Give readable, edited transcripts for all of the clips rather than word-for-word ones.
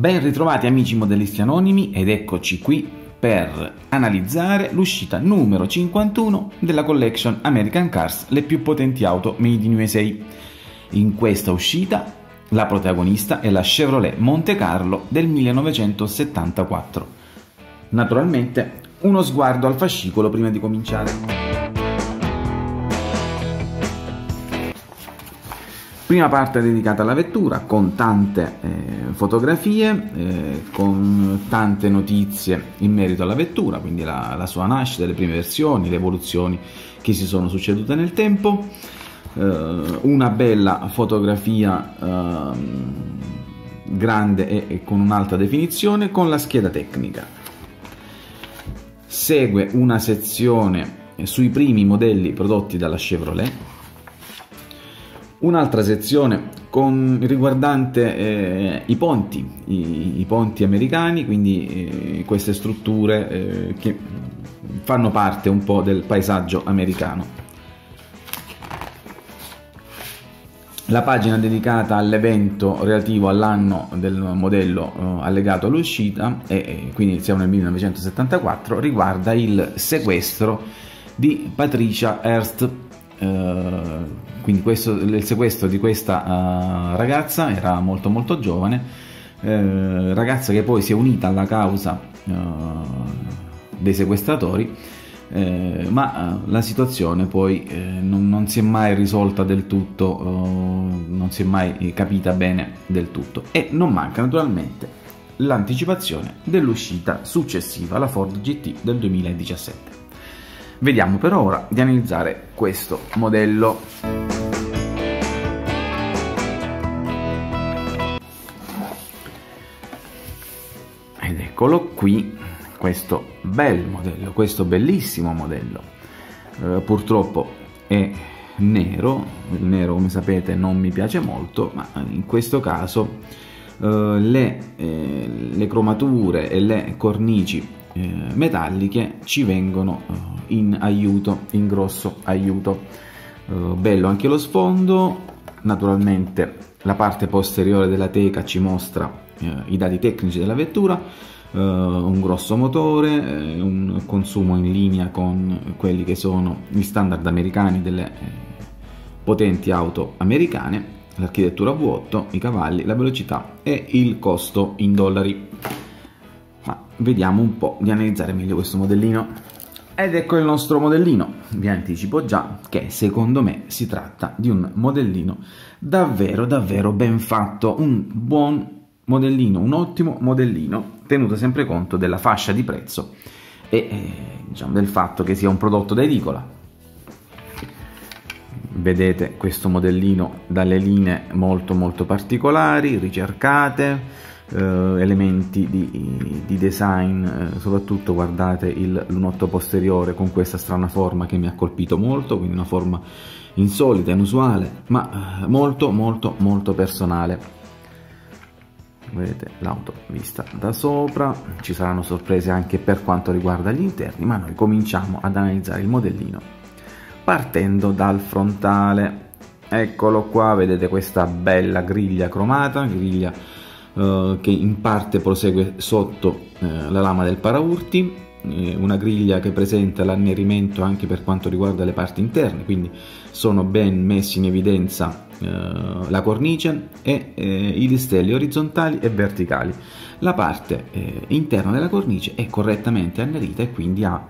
Ben ritrovati amici modellisti anonimi ed eccoci qui per analizzare l'uscita numero 51 della collection American Cars, le più potenti auto made in USA. In questa uscita la protagonista è la Chevrolet Monte Carlo del 1974. Naturalmente uno sguardo al fascicolo prima di cominciare. Prima parte dedicata alla vettura con tante fotografie, con tante notizie in merito alla vettura, quindi la sua nascita, le prime versioni, le evoluzioni che si sono succedute nel tempo, una bella fotografia grande e con un'alta definizione con la scheda tecnica. Segue una sezione sui primi modelli prodotti dalla Chevrolet, un'altra sezione riguardante i ponti americani, quindi queste strutture che fanno parte un po' del paesaggio americano. La pagina dedicata all'evento relativo all'anno del modello allegato all'uscita, e quindi siamo nel 1974, riguarda il sequestro di Patricia Hearst. Quindi il sequestro di questa ragazza, era molto giovane, ragazza che poi si è unita alla causa dei sequestratori, ma la situazione poi non si è mai risolta del tutto, non si è mai capita bene del tutto, e non manca naturalmente l'anticipazione dell'uscita successiva, la Ford GT del 2017. Vediamo per ora di analizzare questo modello. Ed eccolo qui, questo bel modello, questo bellissimo modello. Purtroppo è nero, il nero come sapete non mi piace molto, ma in questo caso le cromature e le cornici metalliche ci vengono in aiuto, in grosso aiuto. Bello anche lo sfondo. Naturalmente la parte posteriore della teca ci mostra i dati tecnici della vettura, un grosso motore, un consumo in linea con quelli che sono gli standard americani delle potenti auto americane, l'architettura V8, i cavalli, la velocità e il costo in dollari. Ma vediamo un po' di analizzare meglio questo modellino. Ed ecco il nostro modellino. Vi anticipo già che secondo me si tratta di un modellino davvero ben fatto, un buon modellino, un ottimo modellino, tenuto sempre conto della fascia di prezzo e diciamo del fatto che sia un prodotto da edicola. Vedete questo modellino dalle linee molto particolari, ricercate, elementi di design, soprattutto guardate il lunotto posteriore con questa strana forma che mi ha colpito molto, quindi una forma insolita, inusuale, ma molto personale. Vedete l'auto vista da sopra, ci saranno sorprese anche per quanto riguarda gli interni, ma noi cominciamo ad analizzare il modellino partendo dal frontale. Eccolo qua, vedete questa bella griglia cromata, griglia che in parte prosegue sotto la lama del paraurti, una griglia che presenta l'annerimento anche per quanto riguarda le parti interne, quindi sono ben messi in evidenza la cornice e i listelli orizzontali e verticali. La parte interna della cornice è correttamente annerita e quindi dà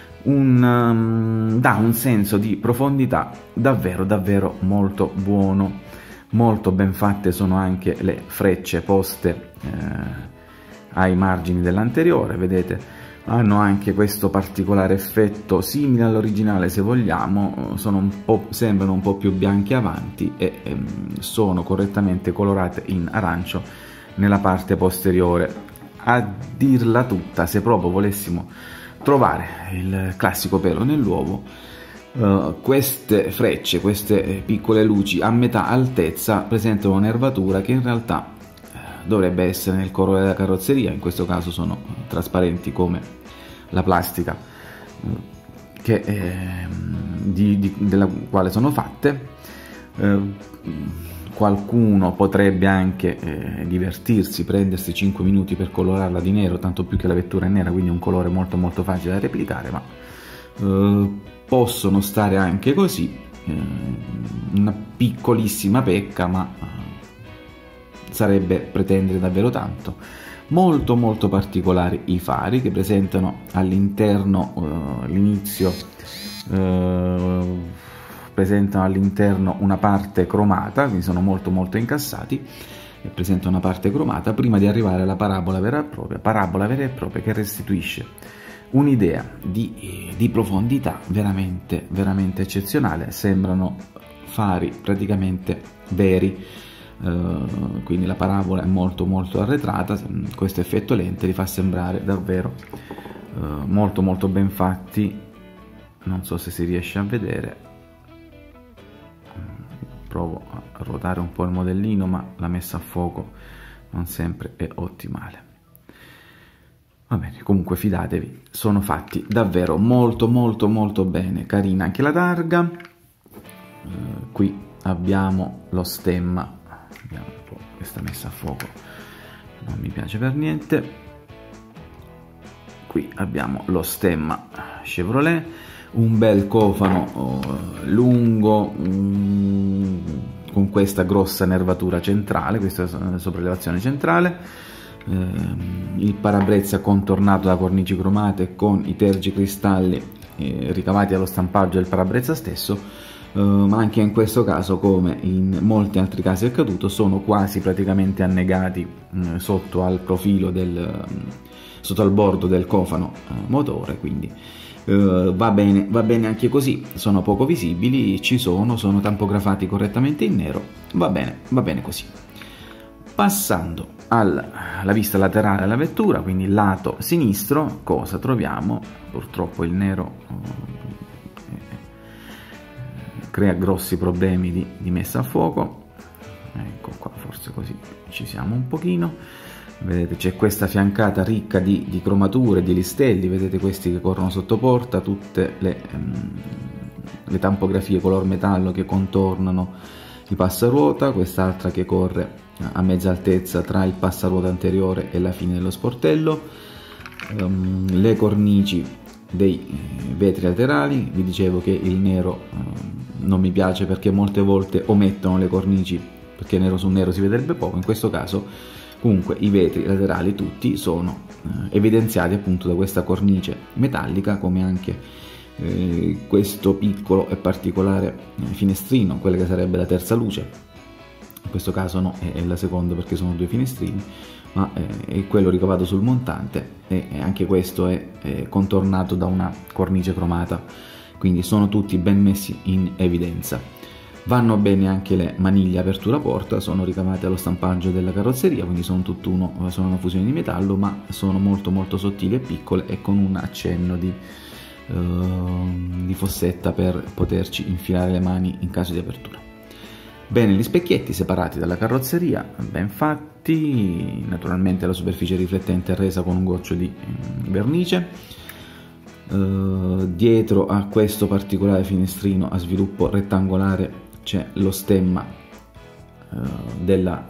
un senso di profondità davvero molto buono. Molto ben fatte sono anche le frecce poste ai margini dell'anteriore, vedete, hanno anche questo particolare effetto simile all'originale se vogliamo, sembrano un po' più bianche avanti e sono correttamente colorate in arancio nella parte posteriore. A dirla tutta, se proprio volessimo trovare il classico pelo nell'uovo, queste frecce, queste piccole luci a metà altezza presentano un'nervatura che in realtà dovrebbe essere nel colore della carrozzeria, in questo caso sono trasparenti come la plastica della quale sono fatte. qualcuno potrebbe anche divertirsi, prendersi 5 minuti per colorarla di nero, tanto più che la vettura è nera, quindi è un colore molto molto facile da replicare, ma possono stare anche così. Una piccolissima pecca, ma sarebbe pretendere davvero tanto. Molto molto particolari i fari, che presentano all'interno presentano all'interno una parte cromata, quindi sono molto molto incassati e presentano una parte cromata prima di arrivare alla parabola vera e propria che restituisce un'idea di profondità veramente veramente eccezionale. Sembrano fari praticamente veri, quindi la parabola è molto molto arretrata. Questo effetto lente li fa sembrare davvero molto molto ben fatti. Non so se si riesce a vedere, provo a ruotare un po' il modellino, ma la messa a fuoco non sempre è ottimale. Va bene, comunque fidatevi, sono fatti davvero molto molto molto bene. Carina anche la targa. Qui abbiamo lo stemma, vediamo un po', questa messa a fuoco non mi piace per niente. Qui abbiamo lo stemma Chevrolet, un bel cofano lungo, con questa grossa nervatura centrale, questa sopraelevazione centrale. Il parabrezza contornato da cornici cromate con i tergicristalli ricavati dallo stampaggio del parabrezza stesso, ma anche in questo caso, come in molti altri casi è accaduto, sono quasi praticamente annegati sotto al profilo sotto al bordo del cofano motore, quindi va bene anche così. Sono poco visibili, sono tampografati correttamente in nero, va bene così. Passando alla vista laterale della vettura, quindi lato sinistro, cosa troviamo? Purtroppo il nero crea grossi problemi di messa a fuoco. Ecco qua, forse così ci siamo un pochino. Vedete, c'è questa fiancata ricca di cromature, di listelli, vedete questi che corrono sotto porta, tutte le tampografie color metallo che contornano il passaruota, quest'altra che corre a mezza altezza tra il passaruota anteriore e la fine dello sportello, le cornici dei vetri laterali. Vi dicevo che il nero non mi piace perché molte volte omettono le cornici, perché nero su nero si vedrebbe poco. In questo caso comunque i vetri laterali tutti sono evidenziati appunto da questa cornice metallica, come anche questo piccolo e particolare finestrino, quella che sarebbe la terza luce. In questo caso no, è la seconda perché sono due finestrini, ma è quello ricavato sul montante, e anche questo è contornato da una cornice cromata, quindi sono tutti ben messi in evidenza. Vanno bene anche le maniglie apertura porta, sono ricavate allo stampaggio della carrozzeria, quindi sono tutt'uno, sono una fusione di metallo, ma sono molto molto sottili e piccole e con un accenno di fossetta per poterci infilare le mani in caso di apertura. Bene, gli specchietti separati dalla carrozzeria, ben fatti. Naturalmente la superficie riflettente è resa con un goccio di vernice. Dietro a questo particolare finestrino a sviluppo rettangolare c'è lo stemma della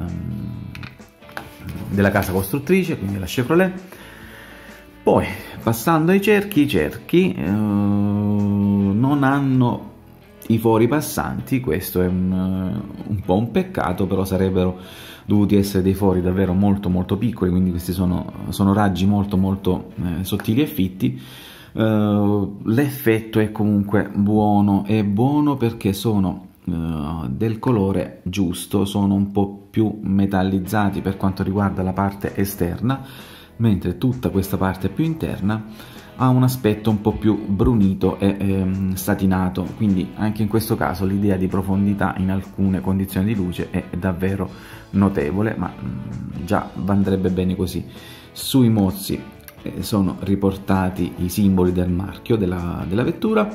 casa costruttrice, quindi la Chevrolet. Poi, passando ai cerchi, i cerchi non hanno i fori passanti. Questo è un po' un peccato, però sarebbero dovuti essere dei fori davvero molto molto piccoli, quindi questi sono raggi molto molto sottili e fitti. L'effetto è comunque buono, è buono perché sono del colore giusto, sono un po' più metallizzati per quanto riguarda la parte esterna, mentre tutta questa parte più interna ha un aspetto un po' più brunito e satinato, quindi anche in questo caso l'idea di profondità in alcune condizioni di luce è davvero notevole, ma già andrebbe bene così. Sui mozzi sono riportati i simboli del marchio della vettura,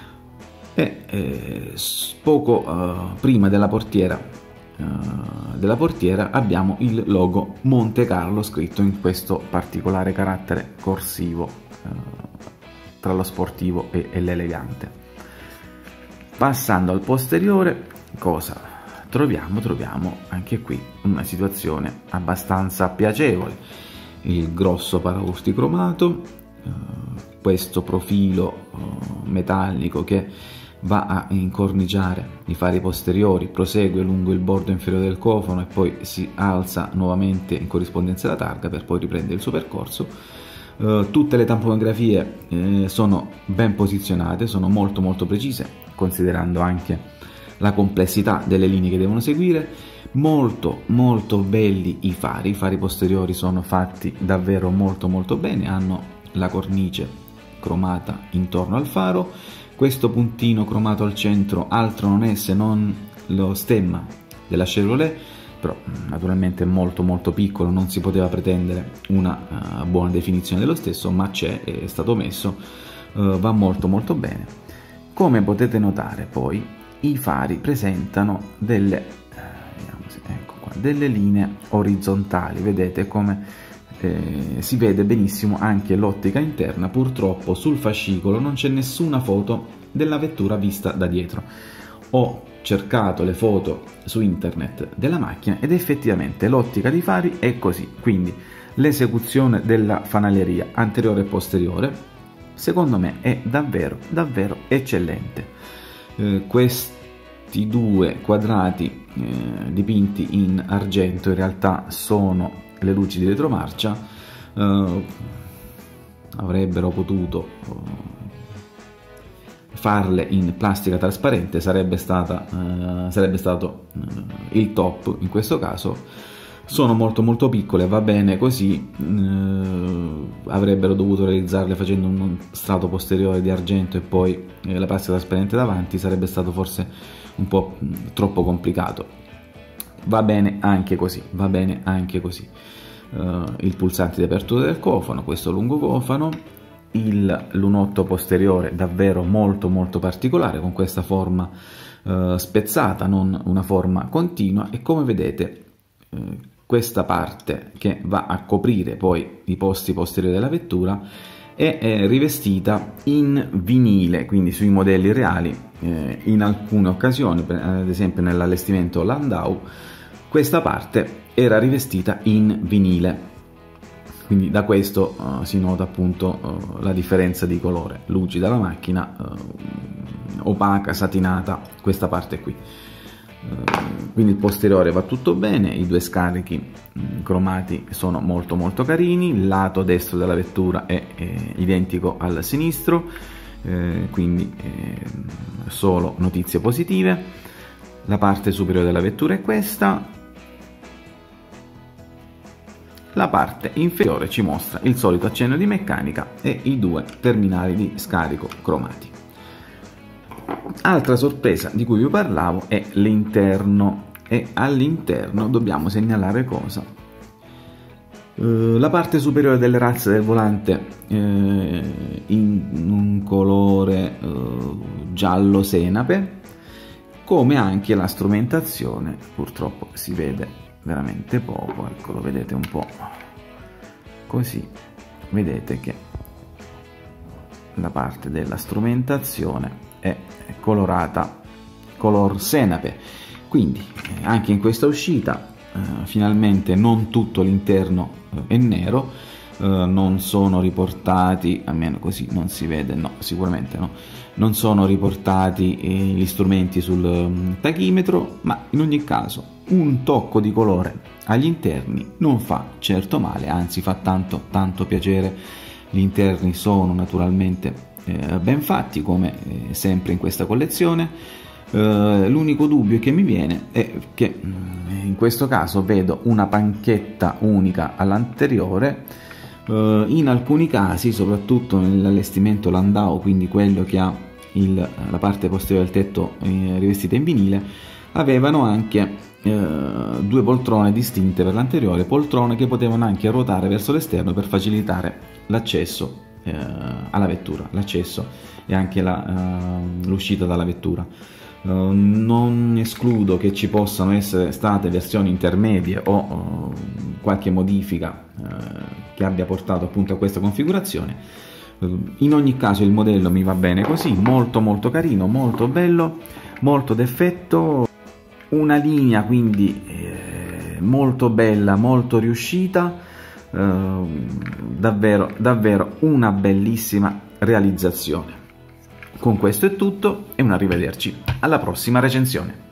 e poco prima della portiera abbiamo il logo Monte Carlo scritto in questo particolare carattere corsivo tra lo sportivo e l'elegante. Passando al posteriore, cosa troviamo anche qui una situazione abbastanza piacevole. Il grosso paraurti cromato, questo profilo metallico che va a incorniciare i fari posteriori, prosegue lungo il bordo inferiore del cofano e poi si alza nuovamente in corrispondenza alla targa per poi riprendere il suo percorso. Tutte le tamponografie sono ben posizionate, sono molto precise, considerando anche la complessità delle linee che devono seguire. Molto belli i fari posteriori sono fatti davvero molto bene, hanno la cornice cromata intorno al faro, questo puntino cromato al centro altro non è se non lo stemma della Chevrolet, però naturalmente è molto piccolo, non si poteva pretendere una buona definizione dello stesso, ma c'è, è stato messo, va molto bene. Come potete notare poi i fari presentano delle delle linee orizzontali, vedete come si vede benissimo anche l'ottica interna. Purtroppo sul fascicolo non c'è nessuna foto della vettura vista da dietro. Ho cercato le foto su internet della macchina ed effettivamente l'ottica dei fari è così, quindi l'esecuzione della fanaleria anteriore e posteriore secondo me è davvero eccellente. Questi due quadrati dipinti in argento in realtà sono le luci di retromarcia, avrebbero potuto farle in plastica trasparente, sarebbe stato il top in questo caso. Sono molto piccole, va bene così, avrebbero dovuto realizzarle facendo un strato posteriore di argento e poi la plastica trasparente davanti, sarebbe stato forse un po' troppo complicato. Va bene anche così, il pulsante di apertura del cofano, questo lungo cofano, il lunotto posteriore davvero molto particolare con questa forma spezzata, non una forma continua, e come vedete questa parte che va a coprire poi i posti posteriori della vettura è rivestita in vinile, quindi sui modelli reali in alcune occasioni, ad esempio nell'allestimento Landau, questa parte era rivestita in vinile, quindi da questo si nota appunto la differenza di colore, lucida la macchina, opaca, satinata questa parte qui. Quindi il posteriore va tutto bene, i due scarichi cromati sono molto carini, il lato destro della vettura è identico al sinistro, quindi solo notizie positive. La parte superiore della vettura è questa, la parte inferiore ci mostra il solito accenno di meccanica e i due terminali di scarico cromati. Altra sorpresa di cui vi parlavo è l'interno, e all'interno dobbiamo segnalare cosa? La parte superiore delle razze del volante in un colore giallo senape, come anche la strumentazione. Purtroppo si vede veramente poco, ecco, lo vedete un po' così, vedete che la parte della strumentazione è colorata color senape, quindi anche in questa uscita finalmente non tutto l'interno è nero, non sono riportati, almeno così non si vede, no, sicuramente no, non sono riportati gli strumenti sul tachimetro, ma in ogni caso un tocco di colore agli interni non fa certo male, anzi fa tanto piacere. Gli interni sono naturalmente ben fatti come sempre in questa collezione. L'unico dubbio che mi viene è che in questo caso vedo una panchetta unica all'anteriore, in alcuni casi, soprattutto nell'allestimento Landau, quindi quello che ha la parte posteriore del tetto rivestita in vinile, avevano anche due poltrone distinte per l'anteriore, poltrone che potevano anche ruotare verso l'esterno per facilitare l'accesso alla vettura, l'accesso e anche l'uscita dalla vettura. Non escludo che ci possano essere state versioni intermedie o qualche modifica che abbia portato appunto a questa configurazione. In ogni caso il modello mi va bene così, molto carino, molto bello, molto d'effetto. una linea quindi molto bella, molto riuscita, davvero davvero una bellissima realizzazione. Con questo è tutto e un arrivederci alla prossima recensione.